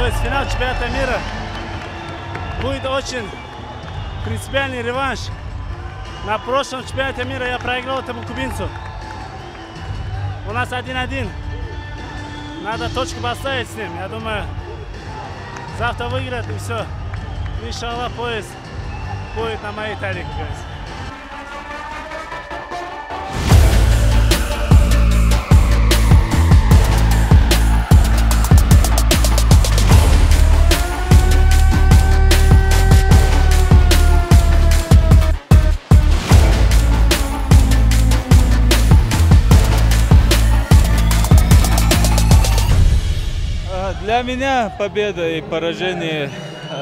пояс, финал чемпионата мира. Будет очень принципиальный реванш. На прошлом чемпионате мира я проиграл этому кубинцу. У нас 1-1. Надо точку поставить с ним. Я думаю, завтра выиграет и все. Иншаллах, пояс будет на моей талии, как говорится. Для меня победа и поражение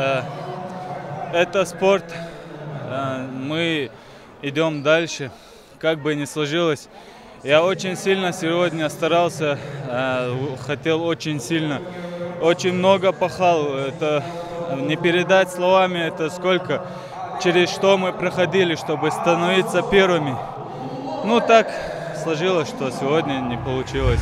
это спорт. Мы идем дальше, как бы ни сложилось. Я очень сильно сегодня старался, хотел очень сильно, очень много пахал. Это не передать словами, это сколько, через что мы проходили, чтобы становиться первыми. Ну так сложилось, что сегодня не получилось.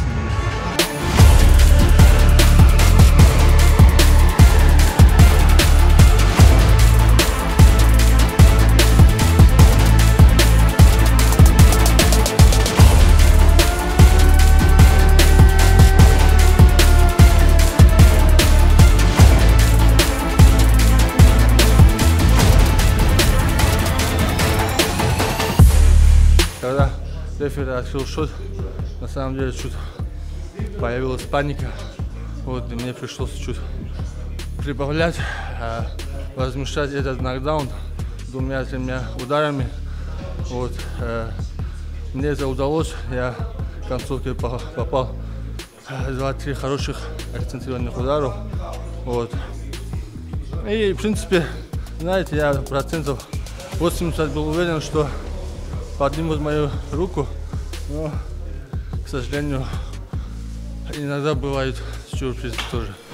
Когда рефери открыл счет, на самом деле чуть появилась паника. Вот, и мне пришлось чуть прибавлять, возмещать этот нокдаун 2-3 ударами. Вот, мне это удалось, я в концовке попал 2-3 хороших акцентированных ударов. Вот. И в принципе, знаете, я процентов 80 был уверен, что поднимут мою руку, но, к сожалению, иногда бывают сюрпризы тоже.